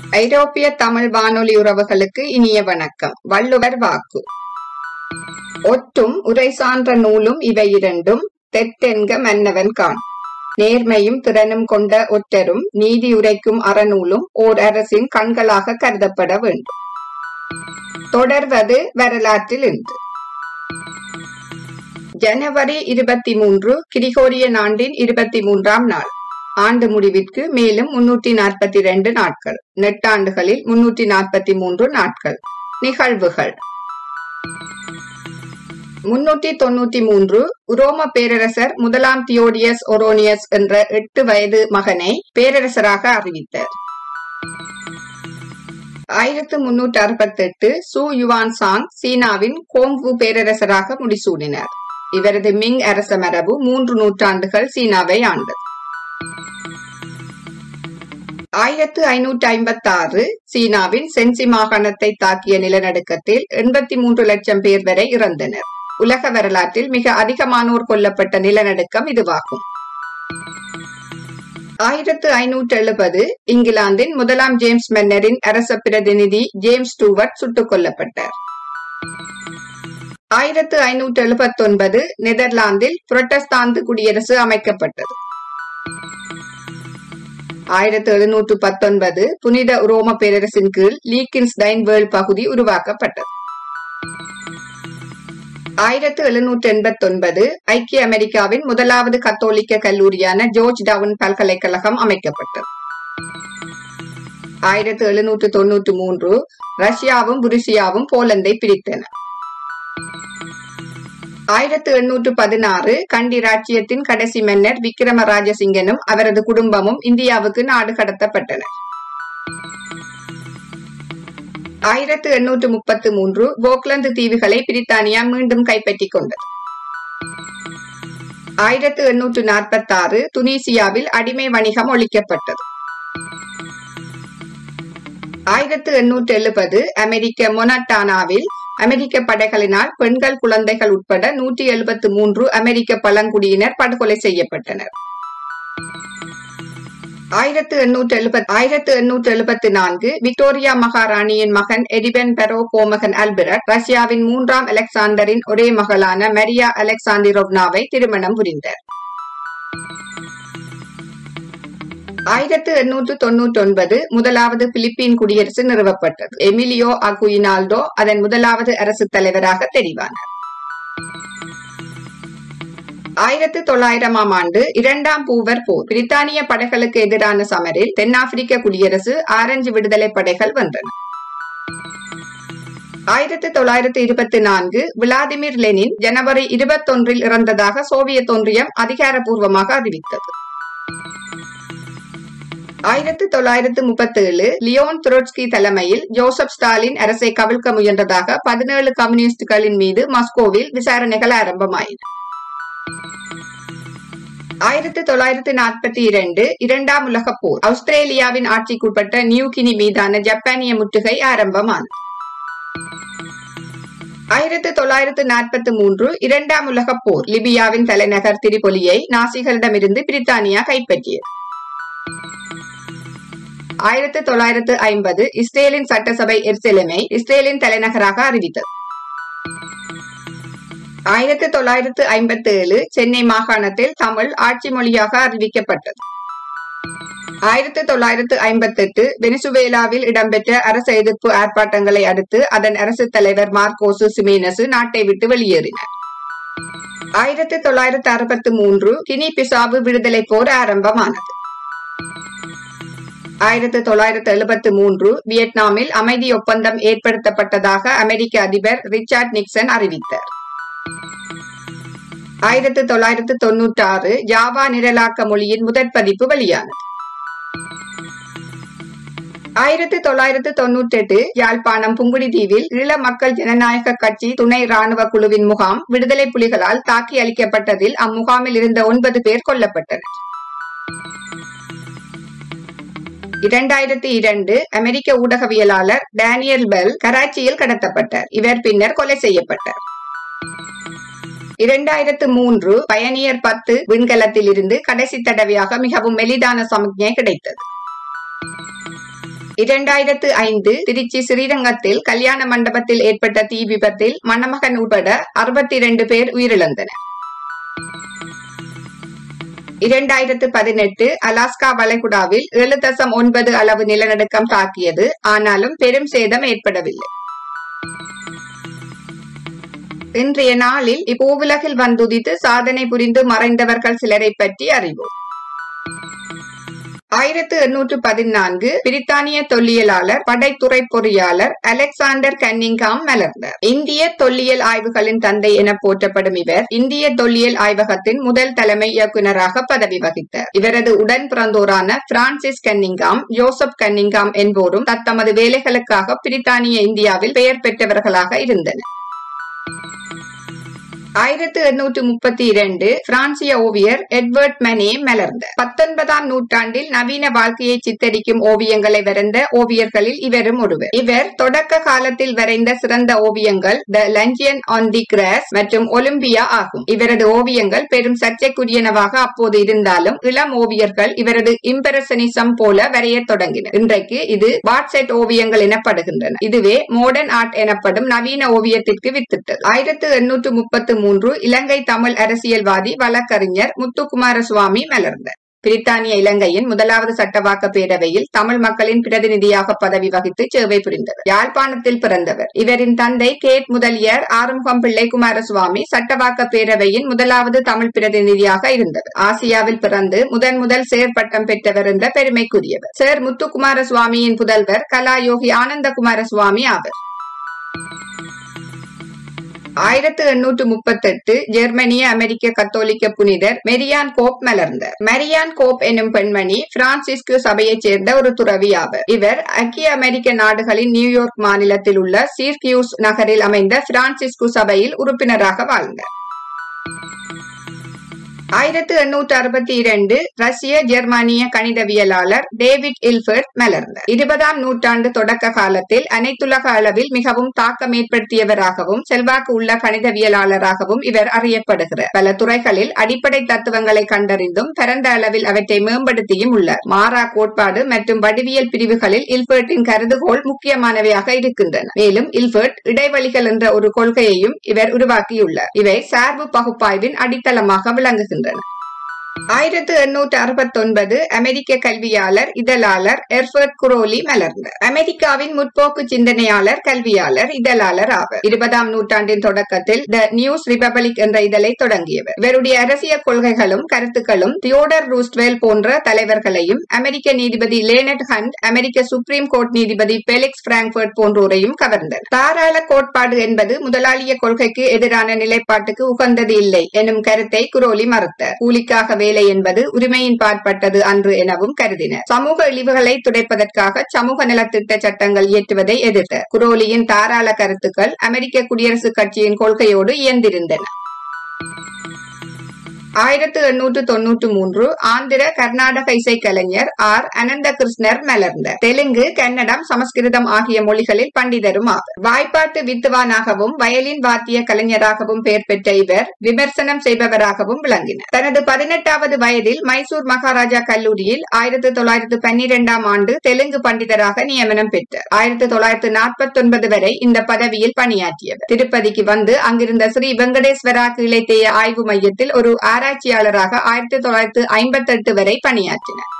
ஐரோப்பிய தமிழ் வானொலி உறவுகளுக்கு இனிய வணக்கம். வள்ளுவர் வாக்கு. ஒற்றும் உரை சான்ற நூலும் இவை இரண்டும் தெற்றென்க மன்னவன் காண். நேர்மையும் திறனும் கொண்ட ஒற்றரும் நீதி உரைக்கும் அறநூலும் ஓர் அரசின் கண்களாக கருதப்பட வேண்டும். தொடர்வது வரலாற்றில் இன்று. ஜனவரி 23 கிரிகோரியன் ஆண்டின் 23ஆம் நாள். ஆண்டு முடிவிற்கு மேலும் 342 நாட்கள். நெட்டாண்டுகளில் 343 நாட்கள். நிகழ்வுகள் 393 உரோம பேரரசர் முதலாம் தியோடியஸ் ஒரோனியஸ் என்ற 8 வயது மகனை பேரரசராக அறிவித்தார். 1368 சு யுவான் சாங் சீனாவின் கோங்வு பேரரசராக முடிசூடினார். இவரது மிங் அரச மரபு 3 நூற்றாண்டுகள் சீனாவை ஆண்டது. 1556 சீனாவின் சென்சி மாகாணத்தை தாக்கிய நிலநடுக்கத்தில் 83 லட்சம் பேர் வரை இறந்தனர். உலக வரலாற்றில் மிக அதிகமானோர் கொல்லப்பட்ட நிலநடுக்கம் இதுவாகும். 1570 இங்கிலாந்தின் முதலாம் ஜேம்ஸ் மன்னரின் அரச பிரதிநிதி ஜேம்ஸ் ஸ்டூவர்ட் சுட்டுக் கொல்லப்பட்டார். 1579 நெதர்லாந்தில் புரட்டஸ்தாந்து குடியரசு அமைக்கப்பட்டது. 1719 புனித உரோம பேரரசின் கீழ் லீக்கின்ஸ்டைன் வேர்ல்ட் பகுதி உருவாக்கப்பட்டது. 1789 ஐக்கிய அமெரிக்காவின் முதலாவது கத்தோலிக்க கல்லூரியான ஜார்ஜ் டவுன் பல்கலைக்கழகம் அமைக்கப்பட்டது. 1793 ரஷ்யாவும் புருசியாவும் போலந்தை பிரித்தன. 1816 கண்டி ராச்சியத்தின் கடைசி மன்னர் விக்ரம ராஜசிங்கனும் அவரது குடும்பமும் இந்தியாவுக்கு நாடு கடத்தப்பட்டனர். 1833 போக்லந்து தீவுகளை பிரித்தானியா மீண்டும் கைப்பற்றிக் கொண்டது. 1846 துனிசியாவில் அடிமை வணிகம் ஒழிக்கப்பட்டது. 1870 அமெரிக்க மொனட்டானாவில் அமெரிக்க படைகளினால் பெண்கள், குழந்தைகள் உட்பட 173 அமெரிக்க பழங்குடியினர் படுகொலை செய்யப்பட்டனர். 1874 விக்டோரியா மகாராணியின் மகன் எடிபன் பெரோ கோமகன் அல்பர்ட் ரஷ்யாவின் 3ஆம் அலெக்சாண்டரின் ஒரே மகளான மரியா அலெக்சாண்டிரோவ்னாவை திருமணம் புரிந்தார். 1899 முதலாவது பிலிப்பீன் குடியரசு நிறுவப்பட்டது. எமிலியோ அகுயினால்டோ அதன் முதலாவது அரசு தலைவராக தெரிவானார். 1900ஆம் ஆண்டு 2ஆம் பூவர் போர். பிரித்தானிய படைகளுக்கு எதிரான சமரில் தென்னாப்பிரிக்க குடியரசு ஆரஞ்சு விடுதலை படைகள் வென்றன. 1924 விளாடிமிர் லெனின் ஜனவரி 21 இறந்ததாக சோவியத் ஒன்றியம் அதிகாரப்பூர்வமாக அறிவித்தது. 1937 லியோன் த்ரோட்ஸ்கி தலைமையில் ஜோசப் ஸ்டாலின் அரசை கவிழ்க்க முயன்றதாக 17 கம்யூனிஸ்டுகளின் மீது மாஸ்கோவில் விசாரணைகள் ஆரம்பமாயின. 1942 இரண்டாம் உலகப் போர். ஆஸ்திரேலியாவின் ஆட்சிக்குட்பட்ட நியூ கினி மீதான ஜப்பானிய முற்றுகை ஆரம்பமானது. 1943 இரண்டாம் உலகப் போர். லிபியாவின் தலைநகர் திரிபொலியை நாசிகளிடமிருந்து பிரித்தானியா கைப்பற்றியது. 1950 இஸ்ரேலின் சட்டசபை எருசலேமை இஸ்ரேலின் தலைநகராக அறிவித்தது. 1957 சென்னை மாகாணத்தில் தமிழ் ஆட்சி மொழியாக அறிவிக்கப்பட்டது. 1958 வெனிசுவேலாவில் இடம்பெற்ற அரசு எதிர்ப்பு ஆர்ப்பாட்டங்களை அடுத்து அதன் அரசு தலைவர் மார்கோசு சிமேனசு நாட்டை விட்டு வெளியேறினார். 1963 கினி பிசாவு விடுதலை போர் ஆரம்பமானது. 1973 வியட்நாமில் அமைதி ஒப்பந்தம் ஏற்படுத்தப்பட்டதாக அமெரிக்க அதிபர் ரிச்சர்ட் நிக்சன் அறிவித்தார். 1996 ஜாவா நிரலாக்க மொழியின் முதற் பதிப்பு வெளியானது. 1998 யாழ்ப்பாணம் புங்குடுதீவில் ஈழ மக்கள் ஜனநாயக கட்சி துணை ராணுவ குழுவின் முகாம் விடுதலை புலிகளால் தாக்கி அளிக்கப்பட்டதில் அம்முகாமில் இருந்த 9 பேர் கொல்லப்பட்டனர். 2002 அமெரிக்க ஊடகவியலாளர் டேனியல் பெல் கராச்சியில் கடத்தப்பட்டார். இவர் பின்னர் கொலை செய்யப்பட்டார். 2003 பயணியர் 10 விண்கலத்தில் இருந்து கடைசி தடவையாக மிகவும் மெலிதான சமிக்ஞை கிடைத்தது. 2005 திருச்சி ஸ்ரீரங்கத்தில் கல்யாண மண்டபத்தில் ஏற்பட்ட தீ விபத்தில் மணமகன் உட்பட 62 பேர் உயிரிழந்தனர். 2018 அலாஸ்கா வளைகுடாவில் 7.9 அளவு நிலநடுக்கம் தாக்கியது. ஆனாலும் பெரும் சேதம் ஏற்படவில்லை. இன்றைய நாளில் இப்பூவுலகில் வந்துதித்து சாதனை புரிந்து மறைந்தவர்கள் சிலரை பற்றி அறிவோம். 1814 பிரித்தானிய தொல்லியலாளர் படைத்துறை பொறியாளர் அலெக்சாண்டர் கன்னிங்ஹாம் மலர்ந்தார். இந்திய தொல்லியல் ஆய்வுகளின் தந்தை என போற்றப்படும் இவர் இந்திய தொல்லியல் ஆய்வகத்தின் முதல் தலைமை இயக்குநராக பதவி வகித்தார். இவரது உடன் பிறந்தோரான பிரான்சிஸ் கன்னிங்ஹாம், ஜோசப் கன்னிங்ஹாம் என்போரும் தத்தமது வேலைகளுக்காக பிரித்தானிய இந்தியாவில் பெயர் பெற்றவர்களாக இருந்தனர். 1832 பிரான்சிய ஓவியர் எட்வர்ட் மனே மலர்ந்தார். 19ஆம் நூற்றாண்டில் நவீன வாழ்க்கையை சித்தரிக்கும் ஓவியங்களை வரைந்த ஓவியர்களில் இவரும் ஒருவர். இவர் தொடக்க காலத்தில் வரைந்த சிறந்த ஓவியங்கள் the luncheon on the grass மற்றும் ஒலிம்பியா ஆகும். இவரது ஓவியங்கள் பெரும் சர்ச்சைக்குரியனவாக அப்போது இருந்தாலும் இளம் ஓவியர்கள் இவரது இம்பரசனிசம் போல வரைய தொடங்கினர். இன்றைக்கு இது பாட்செட் ஓவியங்கள் எனப்படுகின்றன. இதுவே மாடர்ன் ஆர்ட் எனப்படும் நவீன ஓவியத்திற்கு வித்திட்டது. 1833 இலங்கை தமிழ் அரசியல்வாதி வழக்கறிஞர் முத்துக்குமாரசுவாமி மலர்ந்தார். பிரித்தானிய இலங்கையின் முதலாவது சட்டவாக்க பேரவையில் தமிழ் மக்களின் பிரதிநிதியாக பதவி வகித்து சேவை புரிந்தவர். யாழ்ப்பாணத்தில் பிறந்தவர். இவரின் தந்தை கேட் முதலியார் ஆறுமுகம் பிள்ளை குமாரசுவாமி சட்டவாக்க பேரவையின் முதலாவது தமிழ் பிரதிநிதியாக இருந்தவர். ஆசியாவில் பிறந்து முதல் சேர் பட்டம் பெற்றவர் என்ற பெருமைக்குரியவர். சேர் முத்துக்குமாரசுவாமியின் புதல்வர் கலாயோகி ஆனந்த குமாரசுவாமி ஆவர். 1838 ஜெர்மனிய அமெரிக்க கத்தோலிக்க புனிதர் மெரியான் கோப் மலர்ந்தார். மெரியான் கோப் எனும் பெண்மணி பிரான்சிஸ்கு சபையைச் சேர்ந்த ஒரு துறவி ஆவர். இவர் ஐக்கிய அமெரிக்க நாடுகளின் நியூயார்க் மாநிலத்தில் உள்ள சீர்கியூஸ் நகரில் அமைந்த பிரான்சிஸ்கு சபையில் உறுப்பினராக வாழ்ந்தார். 1862 ரஷ்ய ஜெர்மானிய கணிதவியலாளர் டேவிட் இல்பர்ட் மலர்ந்தார். 20ஆம் நூற்றாண்டு தொடக்க காலத்தில் அனைத்துலக அளவில் மிகவும் தாக்கம் ஏற்படுத்தியவராகவும் செல்வாக்கு உள்ள கணிதவியலாளராகவும் இவர் அறியப்படுகிறார். பல துறைகளில் அடிப்படை தத்துவங்களை கண்டறிந்தும் பரந்த அளவில் அவற்றை மேம்படுத்தியும் உள்ளார். மாறா கோட்பாடு மற்றும் வடிவியல் பிரிவுகளில் இல்பர்ட்டின் கருதுகோள் முக்கியமானவையாக இருக்கின்றன. மேலும் இல்பர்ட் இடைவெளிகள் என்ற ஒரு கொள்கையையும் இவர் உருவாக்கியுள்ளார். இவை சார்பு பகுப்பாய்வின் அடித்தளமாக விளங்குகின்றன. 1869 அமெரிக்க கல்வியாளர் இதழாளர் எர்பர்ட் குரோலி மலர்ந்தார். அமெரிக்காவின் முற்போக்கு சிந்தனையாளர், கல்வியாளர், இதழாளர் ஆவர். 20ஆம் நூற்றாண்டின் தொடக்கத்தில் த நியூஸ் ரிபப்ளிக் என்ற இதழை தொடங்கியவர். இவருடைய அரசியல் கொள்கைகளும் கருத்துக்களும் தியோடர் ரூஸ்வெல் போன்ற தலைவர்களையும் அமெரிக்க நீதிபதி லேனட் ஹண்ட், அமெரிக்க சுப்ரீம் கோர்ட் நீதிபதி பெலிக்ஸ் பிராங்க்பர்ட் போன்றோரையும் கவர்ந்தன. தாராள கோட்பாடு என்பது முதலாளிய கொள்கைக்கு எதிரான நிலைப்பாட்டுக்கு உகந்தது இல்லை எனும் கருத்தை குரோலி மறுத்தார். கூலிக்காக வேலை என்பது உரிமையின் பாற்பட்டது அன்று எனவும் கருதினர். சமூக இழிவுகளை துடைப்பதற்காக சமூக நலத்திட்ட சட்டங்கள் இயற்றுவதை எதிர்த்தார். குரோலியின் தாராள கருத்துக்கள் அமெரிக்க குடியரசுக் கட்சியின் கொள்கையோடு இயந்திருந்தன. 1893 ஆந்திர கர்நாடக இசைக்கலைஞர் ஆர் அனந்த கிருஷ்ணர் மலர்ந்தார். தெலுங்கு, கன்னடம், சமஸ்கிருதம் ஆகிய மொழிகளில் பண்டிதரும் ஆவார். வாய்ப்பாட்டு வித்துவானாகவும் வயலின் வாத்திய கலைஞராகவும் பெயர் பெற்ற இவர் விமர்சனம் செய்பவராகவும் விளங்கினார். தனது 18வது வயதில் மைசூர் மகாராஜா கல்லூரியில் 1912ஆம் ஆண்டு தெலுங்கு பண்டிதராக நியமனம் பெற்றார். 1949 வரை இந்த பதவியில் பணியாற்றியவர். திருப்பதிக்கு வந்து அங்கிருந்த ஸ்ரீ வெங்கடேஸ்வரா கீழைத்தேய ஆய்வு மையத்தில் ஒரு ஆராய்ச்சியாளராக 1958 வரை பணியாற்றினார்.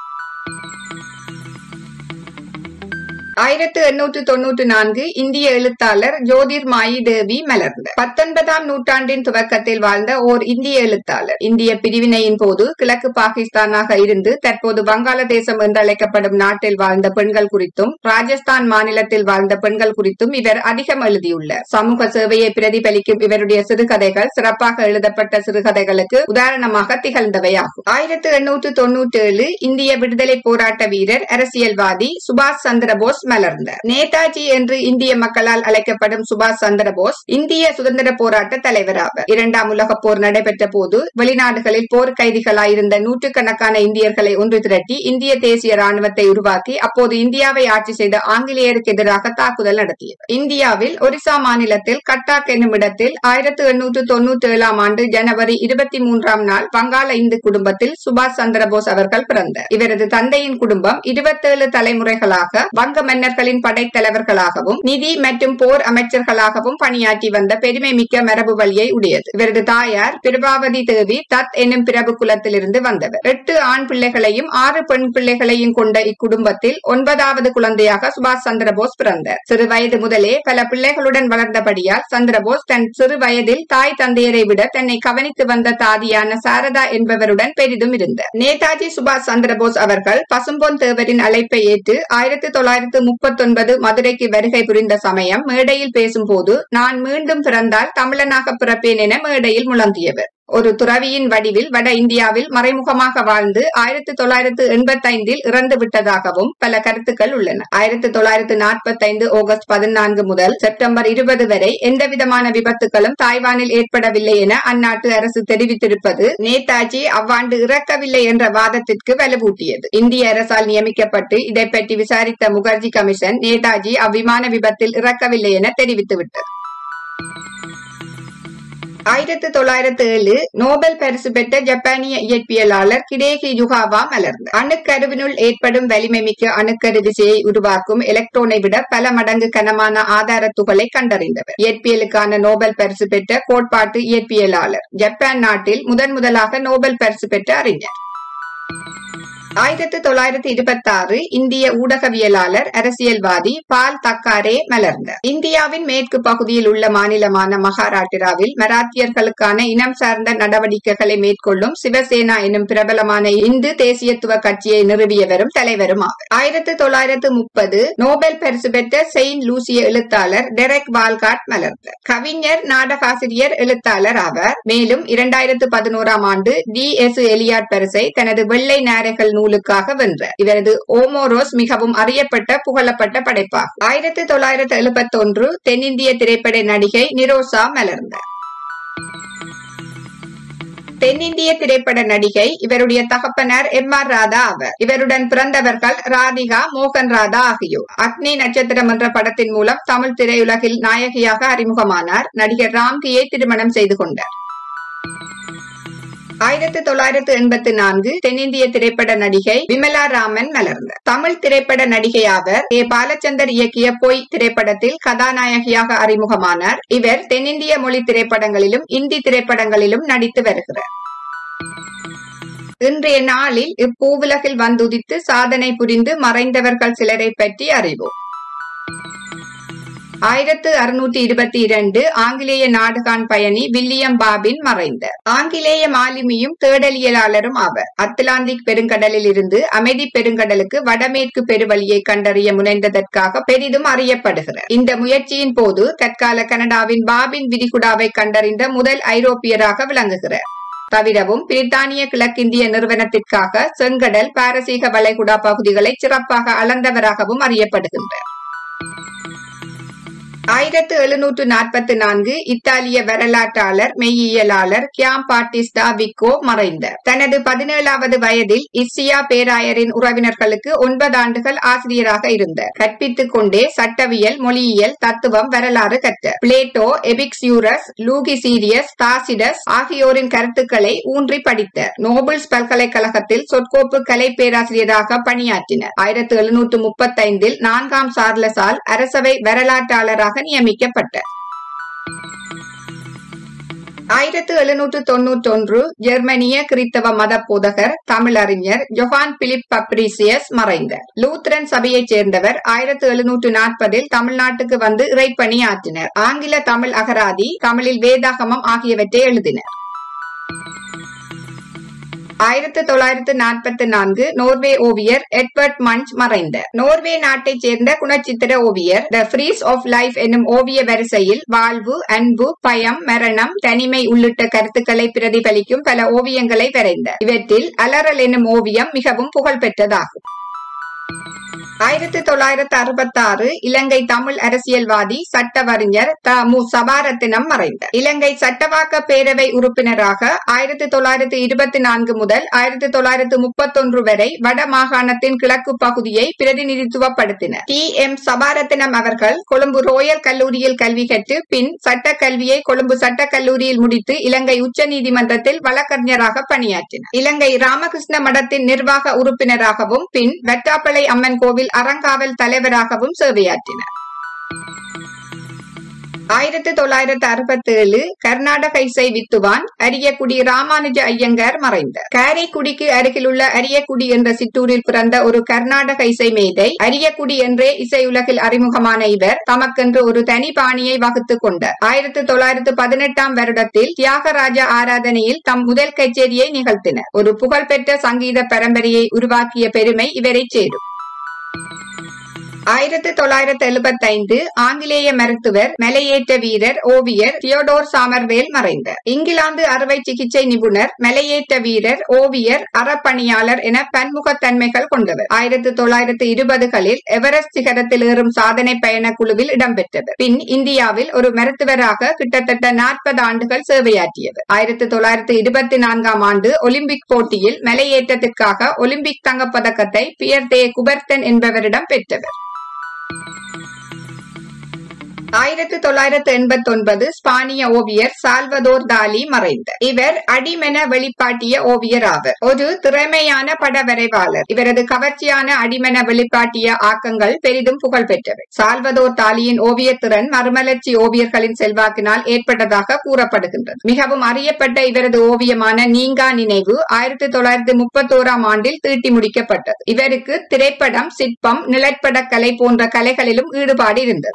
1894 இந்திய எழுத்தாளர் ஜோதிர்மாயி தேவி மலர்ந்தார். 19ஆம் நூற்றாண்டின் துவக்கத்தில் வாழ்ந்த ஓர் இந்திய எழுத்தாளர். இந்திய பிரிவினையின் போது கிழக்கு பாகிஸ்தானாக இருந்து தற்போது வங்காளதேசம் என்று அழைக்கப்படும் நாட்டில் வாழ்ந்த பெண்கள் குறித்தும் ராஜஸ்தான் மாநிலத்தில் வாழ்ந்த பெண்கள் குறித்தும் இவர் அதிகம் எழுதியுள்ளார். சமூக சேவையை பிரதிபலிக்கும் இவருடைய சிறுகதைகள் சிறப்பாக எழுதப்பட்ட சிறுகதைகளுக்கு உதாரணமாக திகழ்ந்தவையாகும். 1897 இந்திய விடுதலை போராட்ட வீரர், அரசியல்வாதி சுபாஷ் சந்திரபோஸ் மலர்ந்தார். நேதாஜி என்று இந்திய மக்களால் அழைக்கப்படும் சுபாஷ் சந்திர போஸ் இந்திய சுதந்திர போராட்ட தலைவர் ஆவார். இரண்டாம் உலக போர் நடைபெற்ற போது வெளிநாடுகளில் போர் கைதிகளாயிருந்த நூற்றுக்கணக்கான இந்தியர்களை ஒன்று திரட்டி இந்திய தேசிய ராணுவத்தை உருவாக்கி அப்போது இந்தியாவை ஆட்சி செய்த ஆங்கிலேயருக்கு எதிராக தாக்குதல் நடத்தியவர். இந்தியாவில் ஒரிசா மாநிலத்தில் கட்டாக் என்னும் இடத்தில் 1897 ஆண்டு ஜனவரி 23 நாள் வங்காள இந்து குடும்பத்தில் சுபாஷ் சந்திர போஸ் அவர்கள் பிறந்தார். இவரது தந்தையின் குடும்பம் 27 தலைமுறைகளாக வங்க மன்னர்களின் படைத்தலைவர்களாகவும் நிதி மற்றும் போர் அமைச்சர்களாகவும் பணியாற்றி வந்த பெருமை மிக்க மரபு வழியை உடையது. இவரது தாயார் பிரபாவதி தேவி தத் என்னும் பிரபு குலத்திலிருந்து வந்தவர். 8 ஆண் பிள்ளைகளையும் 6 பெண் பிள்ளைகளையும் கொண்ட இக்குடும்பத்தில் 9வது குழந்தையாக சுபாஷ் சந்திர போஸ் பிறந்தார். சிறு வயது முதலே பல பிள்ளைகளுடன் வளர்ந்தபடியால் சந்திரபோஸ் தன் சிறு வயதில் தாய் தந்தையரை விட தன்னை கவனித்து வந்த தாதியான சாரதா என்பவருடன் பெரிதும் இருந்தார். நேதாஜி சுபாஷ் சந்திரபோஸ் அவர்கள் பசும்பொன் தேவரின் அழைப்பை ஏற்று 1939 மதுரைக்கு வருகை புரிந்த சமயம் மேடையில் பேசும்போது நான் மீண்டும் பிறந்தால் தமிழனாக பிறப்பேன் என மேடையில் முழங்கியவர். ஒரு துறவியின் வடிவில் வட இந்தியாவில் மறைமுகமாக வாழ்ந்து 1985 இறந்து விட்டதாகவும் பல கருத்துக்கள் உள்ளன. 1945 ஆகஸ்ட் 14 முதல் செப்டம்பர் 20 வரை எந்தவிதமான விபத்துகளும் தாய்வானில் ஏற்படவில்லை என அந்நாட்டு அரசு தெரிவித்திருப்பது நேதாஜி அவ்வாண்டு இறக்கவில்லை என்ற வாதத்திற்கு வலுவூட்டியது. இந்திய அரசால் நியமிக்கப்பட்டு இதை பற்றி விசாரித்த முகர்ஜி கமிஷன் நேதாஜி அவ்விமான விபத்தில் இறக்கவில்லை என தெரிவித்துவிட்டது. 1907 நோபல் பரிசு பெற்ற ஜப்பானிய இயற்பியலாளர் கிடேகி யுகாவா மலர்ந்தார். அணுக்கருவினுள் ஏற்படும் வலிமை மிக்க அணுக்கரு விசையை உருவாக்கும் எலக்ட்ரோனை விட பல மடங்கு கனமான ஆதார துகளை கண்டறிந்தவர். இயற்பியலுக்கான நோபல் பரிசு பெற்ற கோட்பாட்டு இயற்பியலாளர். ஜப்பான் நாட்டில் முதலாக நோபல் பரிசு பெற்ற அறிஞர். 1926 இந்திய ஊடகவியலாளர் அரசியல்வாதி பால் தக்காரே மலர்ந்தார். இந்தியாவின் மேற்கு பகுதியில் உள்ள மாநிலமான மகாராஷ்டிராவில் மராத்தியர்களுக்கான இனம் சார்ந்த நடவடிக்கைகளை மேற்கொள்ளும் சிவசேனா எனும் பிரபலமான இந்து தேசியத்துவ கட்சியை நிறுவியவரும் தலைவரும் ஆவார். 1930 நோபல் பரிசு பெற்ற செயின்ட் லூசிய எழுத்தாளர் டெரெக் வால்காட் மலர்ந்தார். கவிஞர், நாடகாசிரியர், எழுத்தாளர் ஆவார். மேலும் 2011 ஆண்டு D.S. எலியாட் பரிசை தனது வெள்ளை நாரைகள் நூலுக்காக வென்றார். இவரது ஓமோரோஸ் மிகவும் அறியப்பட்ட புகழப்பட்ட படைப்பாகும். 1971 தென்னிந்திய திரைப்பட நடிகை நிரோசா மலர்ந்தார். தென்னிந்திய திரைப்பட நடிகை. இவருடைய தகப்பனார் M.R. ராதா ஆவர். இவருடன் பிறந்தவர்கள் ராதிகா, மோகன் ராதா ஆகியோர். அக்னி நட்சத்திரம் என்ற படத்தின் மூலம் தமிழ் திரையுலகில் நாயகியாக அறிமுகமானார். நடிகர் ராம்கியை திருமணம் செய்து கொண்டார். 1984 தென்னிந்திய திரைப்பட நடிகை விமலா ராமன் மலர்ந்தார். தமிழ் திரைப்பட நடிகை ஆவர். A. பாலச்சந்தர் இயக்கிய பொய் திரைப்படத்தில் கதாநாயகியாக அறிமுகமானார். இவர் தென்னிந்திய மொழி திரைப்படங்களிலும் இந்தி திரைப்படங்களிலும் நடித்து வருகிறார். இன்றைய நாளில் இப்பூவுலகில் வந்துதித்து சாதனை புரிந்து மறைந்தவர்கள் சிலரை பற்றி அறிவோம். 1622 ஆங்கிலேய நாடுகாண் பயணி வில்லியம் பாபின் மறைந்தார். ஆங்கிலேய மாலுமியும் தேடலியலாளரும் ஆவர். அத்லாந்திக் பெருங்கடலில் இருந்து அமைதி பெருங்கடலுக்கு வடமேற்கு பெருவழியை கண்டறிய முனைந்ததற்காக பெரிதும் அறியப்படுகிறார். இந்த முயற்சியின் போது தற்கால கனடாவின் பாபின் விரிகுடாவை கண்டறிந்த முதல் ஐரோப்பியராக விளங்குகிறார். தவிரவும் பிரித்தானிய கிழக்கிந்திய நிறுவனத்திற்காக செங்கடல், பாரசீக வளைகுடா பகுதிகளை சிறப்பாக அளந்தவராகவும் அறியப்படுகின்றார். 1744 இத்தாலிய வரலாற்றாளர், மெய்யியலாளர் கியாம்பாட்டிஸ்டா விக்கோ மறைந்தார். தனது 17வது வயதில் இஸ்ஸியா பேராயரின் உறவினர்களுக்கு 9 ஆண்டுகள் ஆசிரியராக இருந்தார். கற்பித்துக் கொண்டே சட்டவியல், மொழியியல், தத்துவம், வரலாறு கற்றார். பிளேட்டோ, எபிக்சியூரஸ், லூகிசீரியஸ், தாசிடஸ் ஆகியோரின் கருத்துக்களை ஊன்றி படித்தார். நோபல்ஸ் பல்கலைக்கழகத்தில் சொற்கோப்பு கலை பேராசிரியராக பணியாற்றினார். 1735 4ஆம் சார்லஸால் அரசவை வரலாற்றாளராக நியமிக்கப்பட்டார். 1791 ஜெர்மனிய கிறித்தவ மத போதகர், தமிழறிஞர் ஜொஹான் பிலிப் பப்ரிசியஸ் மறைந்தார். லூத்தரன் சபையைச் சேர்ந்தவர். 1740 தமிழ்நாட்டுக்கு வந்து இறைப்பணி ஆற்றினர். ஆங்கில தமிழ் அகராதி, தமிழில் வேதாகமம் ஆகியவற்றை எழுதினர். 1944 நோர்வே ஓவியர் எட்வர்ட் மன்ச் மறைந்தார். நோர்வே நாட்டைச் சேர்ந்த குணச்சித்திர ஓவியர். த ஃப்ரீஸ் ஆஃப் லைஃப் என்னும் ஓவிய வரிசையில் வாழ்வு, அன்பு, பயம், மரணம், தனிமை உள்ளிட்ட கருத்துக்களை பிரதிபலிக்கும் பல ஓவியங்களை வரைந்தார். இவற்றில் அலறல் என்னும் ஓவியம் மிகவும் புகழ்பெற்றதாகும். 1966 இலங்கை தமிழ் அரசியல்வாதி சட்டவறிஞர் மு. சபாரத்தினம் மறைந்தார். இலங்கை சட்டவாக்க பேரவை உறுப்பினராக 1924 முதல் 1931 வரை வட மாகாணத்தின் கிழக்கு பகுதியை பிரதிநிதித்துவப்படுத்தினார். T.M. சபாரத்தினம் அவர்கள் கொழும்பு ரோயல் கல்லூரியில் கல்வி கற்று பின் சட்டக் கல்வியை கொழும்பு சட்டக் கல்லூரியில் முடித்து இலங்கை உச்ச நீதிமன்றத்தில் வழக்கறிஞராக பணியாற்றினார். இலங்கை ராமகிருஷ்ண மடத்தின் நிர்வாக உறுப்பினராகவும் பின் வெட்டாப்பளை அம்மன் கோவில் அறங்காவல் தலைவராகவும் சேவையாற்றினார். 1967 கர்நாடக இசை வித்துவான் அரியக்குடி ராமானுஜ ஐயங்கார் மறைந்தார். காரைக்குடிக்கு அருகிலுள்ள அரியக்குடி என்ற சிற்றூரில் பிறந்த ஒரு கர்நாடக இசை மேதை. அரியக்குடி என்றே இசையுலகில் அறிமுகமான இவர் தமக்கென்று ஒரு தனி பாணியை வகுத்துக் கொண்டார். 1918 வருடத்தில் தியாகராஜ ஆராதனையில் தம் முதல் கச்சேரியை நிகழ்த்தினர். ஒரு புகழ்பெற்ற சங்கீத பரம்பரையை உருவாக்கிய பெருமை இவரை சேரும். 1975 ஆங்கிலேய மருத்துவர், மலையேற்ற வீரர், ஓவியர் தியோடோர் சாமர்வேல் மறைந்தார். இங்கிலாந்து அறுவை சிகிச்சை நிபுணர், மலையேற்ற வீரர், ஓவியர், அறப்பணியாளர் என பன்முகத்தன்மைகள் கொண்டவர். 1920களில் எவரெஸ்ட் சிகரத்தில் ஏறும் சாதனை பயண குழுவில் இடம்பெற்றவர். பின் இந்தியாவில் ஒரு மருத்துவராக கிட்டத்தட்ட 40 ஆண்டுகள் சேவையாற்றியவர். 1924 ஆண்டு ஒலிம்பிக் போட்டியில் மலையேற்றத்திற்காக ஒலிம்பிக் தங்கப்பதக்கத்தை பியர் தே குபர்தன் என்பவரிடம் பெற்றவர். 1989 ஸ்பானிய ஓவியர் சால்வதோர் தாலி மறைந்தார். இவர் அடிமென வெளிப்பாட்டிய ஓவியர் ஆவர். ஒரு திறமையான பட வரைவாளர். இவரது கவர்ச்சியான அடிமென வெளிப்பாட்டிய ஆக்கங்கள் பெரிதும் புகழ் பெற்றவை. சால்வதோர் தாலியின் ஓவியத் திறன் மறுமலர்ச்சி ஓவியர்களின் செல்வாக்கினால் ஏற்பட்டதாக கூறப்படுகின்றது. மிகவும் அறியப்பட்ட இவரது ஓவியமான நீங்கா நினைவு 1931 ஆண்டில் தீட்டி முடிக்கப்பட்டது. இவருக்கு திரைப்படம், சிற்பம், நிழற்படக்கலை போன்ற கலைகளிலும் ஈடுபாடு இருந்தது.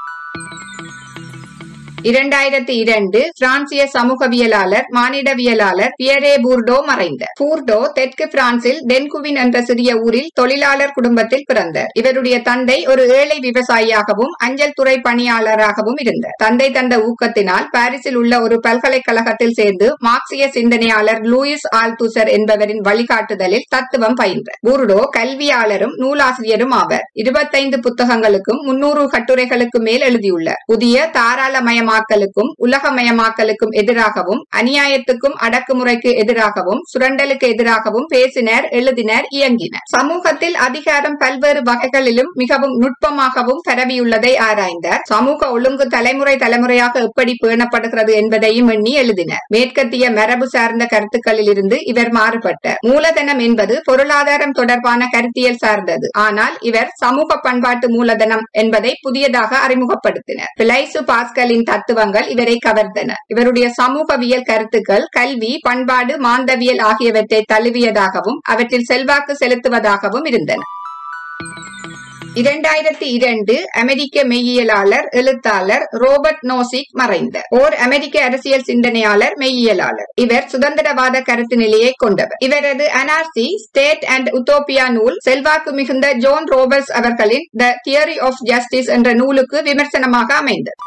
2002 பிரான்சிய சமூகவியலாளர், மானிடவியலாளர் பியரே பூர்டோ மறைந்தார். பூர்டோ தெற்கு பிரான்சில் டென்குவின் என்ற சிறிய ஊரில் தொழிலாளர் குடும்பத்தில் பிறந்தார். இவருடைய தந்தை ஒரு ஏழை விவசாயியாகவும் அஞ்சல் துறை பணியாளராகவும் இருந்தார். தந்தை தந்த ஊக்கத்தினால் பாரிஸில் உள்ள ஒரு பல்கலைக்கழகத்தில் சேர்ந்து மார்க்சிய சிந்தனையாளர் லூயிஸ் ஆல்தூசர் என்பவரின் வழிகாட்டுதலில் தத்துவம் பயின்றார். பூர்டோ கல்வியாளரும் நூலாசிரியரும் ஆவார். 25 புத்தகங்களுக்கும் 300 கட்டுரைகளுக்கு மேல் எழுதியுள்ளார். புதிய தாராளமயமாக்கலுக்கும் உலகமயமாக்கலுக்கும் எதிராகவும், அநியாயத்துக்கும் அடக்குமுறைக்கு எதிராகவும், சுரண்டலுக்கு எதிராகவும் பேசினர், எழுதினர், இயங்கினர். சமூகத்தில் அதிகாரம் பல்வேறு வகைகளிலும் மிகவும் நுட்பமாகவும் பரவியுள்ளதை ஆராய்ந்தார். சமூக ஒழுங்கு தலைமுறை தலைமுறையாக எப்படி பேணப்படுகிறது என்பதையும் எண்ணி எழுதினர். மேற்கத்திய மரபு சார்ந்த கருத்துக்களில் இருந்து இவர் மாறுபட்டார். மூலதனம் என்பது பொருளாதாரம் தொடர்பான கருத்தியல் சார்ந்தது. ஆனால் இவர் சமூக பண்பாட்டு மூலதனம் என்பதை புதியதாக அறிமுகப்படுத்தினர். பிளைசு பாஸ்கலின் தத்துவங்கள் இவரை கவர்ந்தன. இவருடைய சமூகவியல் கருத்துக்கள் கல்வி, பண்பாடு, மாந்தவியல் ஆகியவற்றை தழுவியதாகவும் அவற்றில் செல்வாக்கு செலுத்துவதாகவும் இருந்தன. 2002 அமெரிக்க மெய்யியலாளர், எழுத்தாளர் ரோபர்ட் நோசிக் மறைந்தார். ஓர் அமெரிக்க அரசியல் சிந்தனையாளர், மெய்யியலாளர். இவர் சுதந்திரவாத கருத்து நிலையை கொண்டவர். இவரது அனார்சி, ஸ்டேட் அண்ட் உத்தோப்பியா நூல் செல்வாக்கு மிகுந்த ஜோன் ரோபர்ட்ஸ் அவர்களின் த தியரி ஆஃப் ஜஸ்டிஸ் என்ற நூலுக்கு விமர்சனமாக அமைந்தது.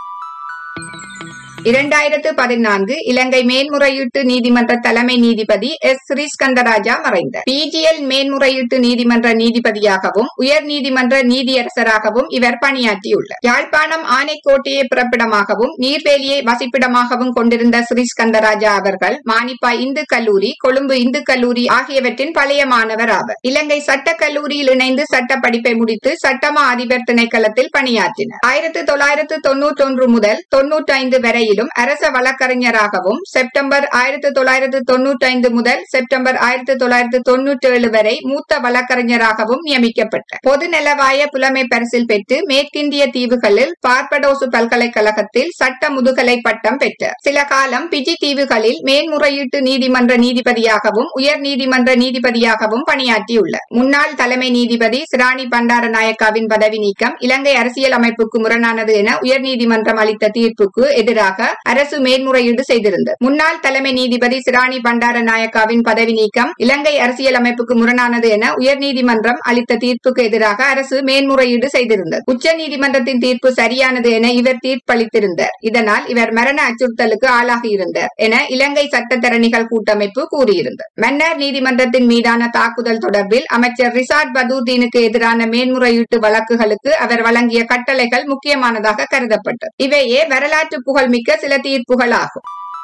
2014 இலங்கை மேன்முறையீட்டு நீதிமன்ற தலைமை நீதிபதி எஸ். ஸ்ரீஸ்கந்தராஜா மறைந்தார். PGL மேன்முறையீட்டு நீதிமன்ற நீதிபதியாகவும் உயர் நீதிமன்ற நீதியரசராகவும் இவர் பணியாற்றியுள்ளார். யாழ்ப்பாணம் ஆனைக்கோட்டையை பிறப்பிடமாகவும் நீர்வேலியை வசிப்பிடமாகவும் கொண்டிருந்த ஸ்ரீஸ்கந்தராஜா அவர்கள் மானிப்பாய் இந்து கல்லூரி, கொழும்பு இந்து கல்லூரி ஆகியவற்றின் பழைய மாணவர் ஆவர். இலங்கை சட்டக் கல்லூரியில் இணைந்து சட்ட படிப்பை முடித்து சட்டமா அதிபர் திணைக்களத்தில் பணியாற்றினார். 1991 முதல் 95 வரை அரச வழக்கறிஞராகவும் செப்டம்பர் 1995 முதல் செப்டம்பர் 1997 வரை மூத்த வழக்கறிஞராகவும் நியமிக்கப்பட்டார். பொது நலவாய புலமை பரிசில் பெற்று மேற்கிந்திய தீவுகளில் பார்படோசு பல்கலைக்கழகத்தில் சட்ட முதுகலை பட்டம் பெற்றார். சில காலம் பிஜி தீவுகளில் மேன்முறையீட்டு நீதிமன்ற நீதிபதியாகவும் உயர் நீதிமன்ற நீதிபதியாகவும் பணியாற்றியுள்ளார். முன்னாள் தலைமை நீதிபதி சிராணி பண்டாரநாயக்காவின் பதவி நீக்கம் இலங்கை அரசியல் அமைப்புக்கு முரணானது என உயர்நீதிமன்றம் அளித்த தீர்ப்புக்கு எதிராக அரசு மேன்முறையீடு செய்திருந்தது. முன்னாள் தலைமை நீதிபதி சிராணி பண்டாரநாயக்காவின் பதவி நீக்கம் இலங்கை அரசியலமைப்புக்கு முரணானது என உயர்நீதிமன்றம் அளித்த தீர்ப்புக்கு எதிராக அரசு மேன்முறையீடு செய்திருந்தது. உச்சநீதிமன்றத்தின் தீர்ப்பு சரியானது என இவர் தீர்ப்பளித்திருந்தார். இதனால் இவர் மரண அச்சுறுத்தலுக்கு ஆளாகியிருந்தார் என இலங்கை சட்டத்தரணிகள் கூட்டமைப்பு கூறியிருந்தது. மன்னார் நீதிமன்றத்தின் மீதான தாக்குதல் தொடர்பில் அமைச்சர் ரிசாட் பதூர்தீனுக்கு எதிரான மேன்முறையீட்டு வழக்குகளுக்கு அவர் வழங்கிய கட்டளைகள் முக்கியமானதாக கருதப்பட்டது. இவையே வரலாற்று புகழ்மிக்க சில தீர்ப்புகள் ஆகும்.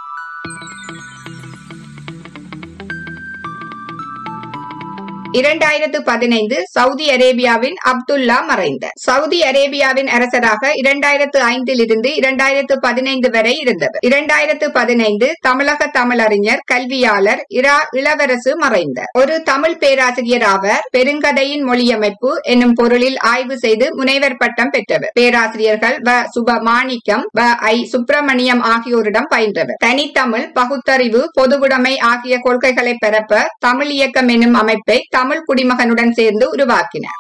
2015 சவுதி அரேபியாவின் அப்துல்லா மறைந்தார். சவுதி அரேபியாவின் அரசராக 2005 இருந்து 2015 வரை இருந்தவர். 2015 தமிழக தமிழறிஞர் கல்வியாளர் இளவரசு மறைந்தார். ஒரு தமிழ் பேராசிரியர் ஆவர். பெருங்கதையின் மொழியமைப்பு என்னும் பொருளில் ஆய்வு செய்து முனைவர் பட்டம் பெற்றவர். பேராசிரியர்கள் வ. சுபமாணிக்கம், வ. ஐ. சுப்பிரமணியம் ஆகியோரிடம் பயின்றவர். தனித்தமிழ், பகுத்தறிவு, பொதுவுடைமை ஆகிய கொள்கைகளை பரப்ப தமிழ் இயக்கம் என்னும் அமைப்பை தமிழ் குடிமகனுடன் சேர்ந்து உருவாக்கினார்.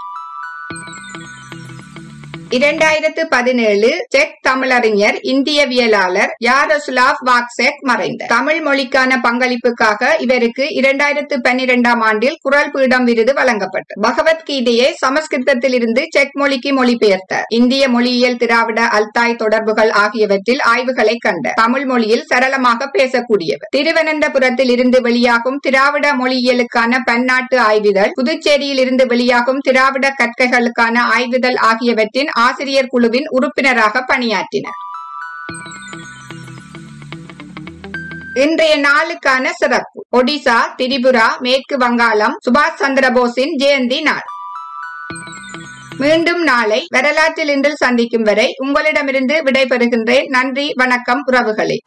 2017 செக் தமிழறிஞர் இந்தியவியலாளர் யாரோஸ்லாவ் வாக்செக் மறைந்தார். தமிழ் மொழிக்கான பங்களிப்புக்காக இவருக்கு 2012 ஆண்டில் குரல் பீடம் விருது வழங்கப்பட்டது. பகவத்கீதையை சமஸ்கிருதத்தில் இருந்து செக் மொழிக்கு மொழிபெயர்த்தார். இந்திய மொழியியல், திராவிட, அல்தாய் தொடர்புகள் ஆகியவற்றில் ஆய்வுகளை கண்டார். தமிழ் மொழியில் சரளமாக பேசக்கூடியவர். திருவனந்தபுரத்தில் இருந்து வெளியாகும் திராவிட மொழியியலுக்கான பன்னாட்டு ஆய்விதழ், புதுச்சேரியில் இருந்து வெளியாகும் திராவிட கற்கைகளுக்கான ஆய்விதழ் ஆகியவற்றின் ஆசிரியர் குழுவின் உறுப்பினராக பணியாற்றினார். இன்றைய நாளுக்கான சிறப்பு: ஒடிசா, திரிபுரா, மேற்கு வங்காளம் சுபாஷ் சந்திரபோஸின் ஜெயந்தி நாள். மீண்டும் நாளை வரலாற்றில் இன்று சந்திக்கும் வரை உங்களிடமிருந்து விடைபெறுகின்றேன். நன்றி, வணக்கம் உறவுகளே.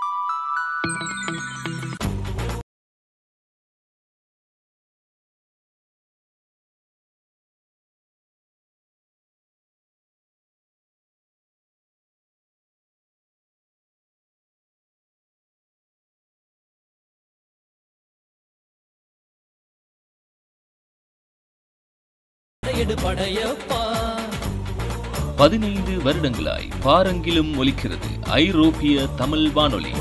படையப்பா 15 வருடங்களாய் பாரங்கிலும் ஒலிக்கிறது ஐரோப்பிய தமிழ் வானொலி.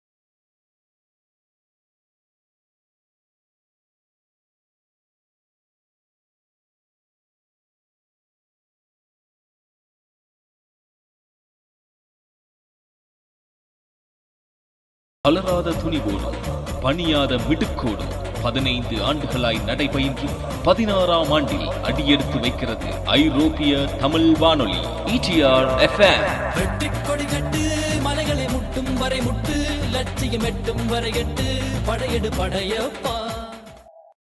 அலராத துணிவோடும் பணியாத மிடுக்கோடும் 15 ஆண்டுகளாய் நடைபயின்று 16ஆம் ஆண்டில் அடியெடுத்து வைக்கிறது ஐரோப்பிய தமிழ் வானொலி ETR FM. வெட்டிக்கொடி கட்டு, மலைகளை முட்டும் வரை முட்டு, லட்சியம் எட்டும் வரை எட்டு, படையெடு படையப்பா.